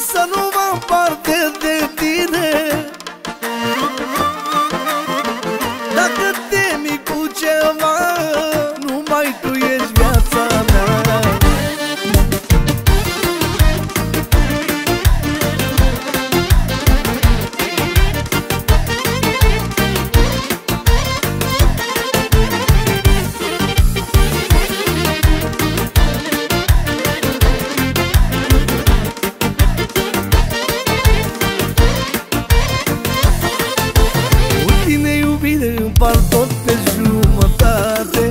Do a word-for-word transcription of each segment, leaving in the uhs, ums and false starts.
să nu mă împarte de tine. Dacă temi cu ceva, numai tu ești viața mea. Împart tot pe jumătate,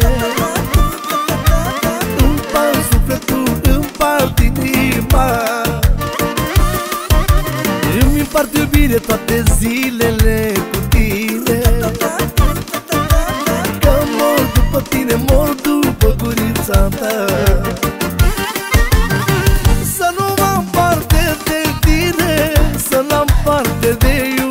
împart sufletul, împart inima, îmi împart iubire toate zilele cu tine. Că mor după tine, mor după gurița ta. Să nu mă împarte de tine, să n-am parte de iubire.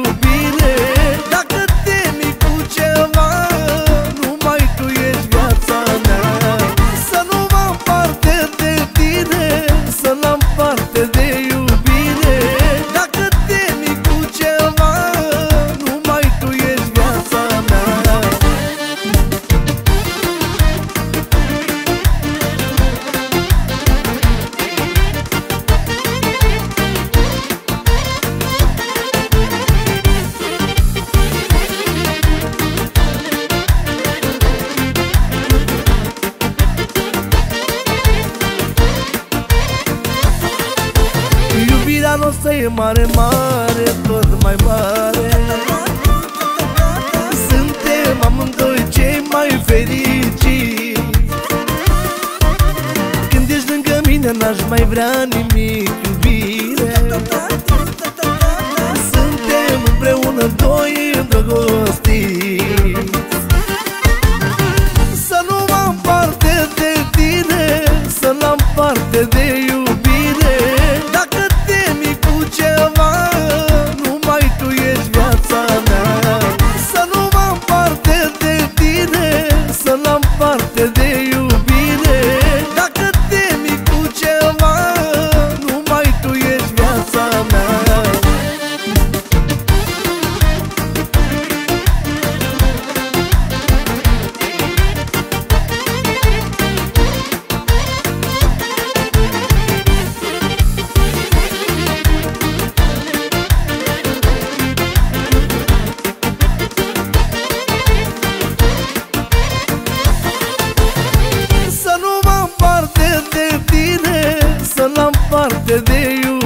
Iubirea noastră e mare, mare, tot mai mare. Suntem amândoi cei mai fericiți. Când ești lângă mine n-aș mai vrea nimic, iubire. Suntem împreună doi îndrăgostiți. Să nu mă împarte de tine, să n-am parte de iubire. Să n-am parte de iubire.